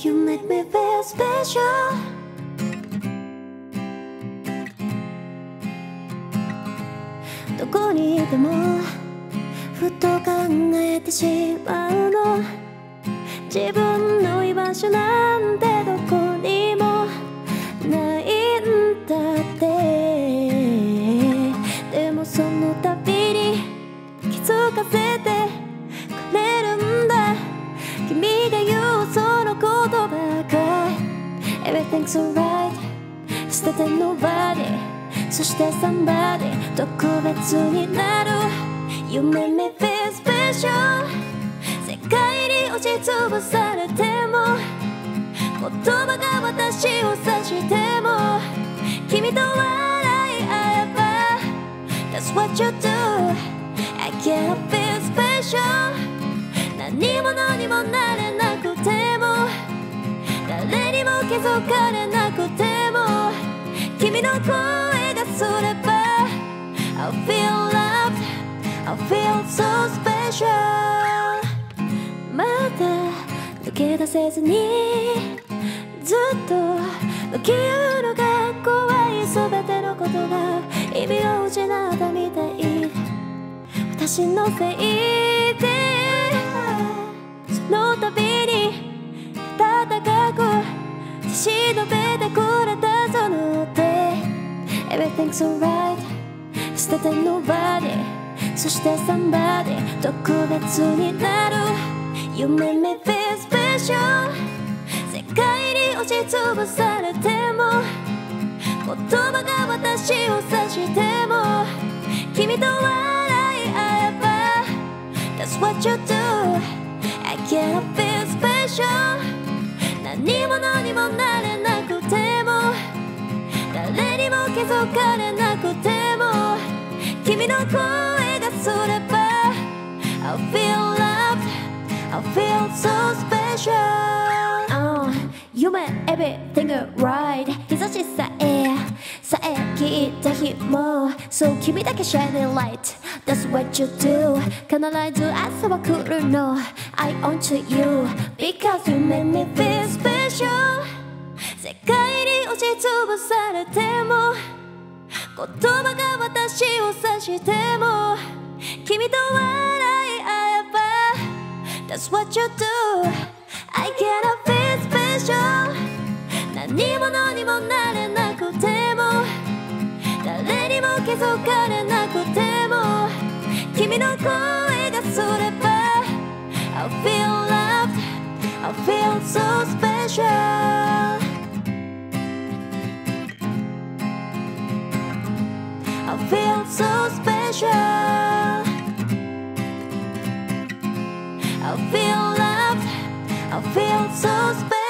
You make me feel special どこにいてもふと考えてしまうの自分の居場所なんてどこにもないんだってでもその度に気づかせてくれるんだ君が言うその言葉が Everything's alright 捨ててNobody そしてSomebody 特別になる You make me feel special 世界に押しつぶされても言葉が私を刺しても君と笑い合えば That's what you do I can't feel special 何者にもなれなくても誰にも気づかれなくても君の声がすれば I feel loved I feel so special まだ抜け出せずにずっと向き合うのが怖い全てのことが意味を失ったみたい私のせいでその度に温かく差し伸べてくれたその手 Everything's alright 捨ててNobody そしてSomebody 特別になる You make me feel special 世界に押しつぶされても言葉が私を刺しても君と笑い合えば That's what you do I can't feel special 何者にもなれなくても誰にも気づかれなくても君の声がすれば I feel loved I feel so special、夢 everything right 日差しさえ消えた日もそう君だけ shining light That's what you do 必ず朝は来るの I want to you Because you make me feel special 世界に押しつぶされても言葉が私を刺しても君と笑い合えば That's what you do I cannot feel special 何者にもなれなくても誰にも気づかれなくても君の声がすれば I feel loved I feel so special I feel so special I feel loved I feel so special